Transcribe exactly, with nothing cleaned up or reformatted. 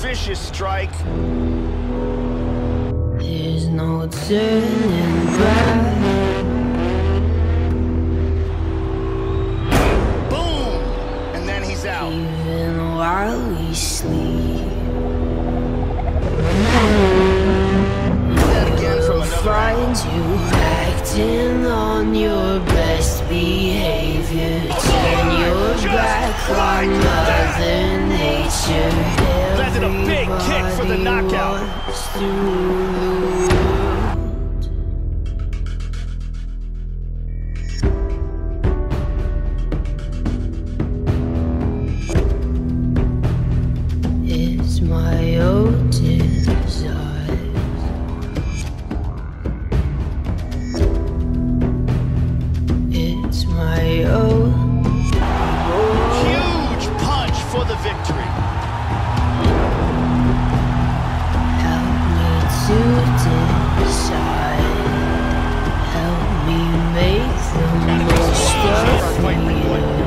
vicious strike. There's no turning back. Boom! And then he's out. Even while we sleep, That again from another find angle. you acting on your best behavior. Turn your back on Mother Nature. Landed a big kick for the Everybody knockout. wants to rule. It's my own desire. It's my own. Huge punch for the victory. Help me to decide. Help me make the most of you.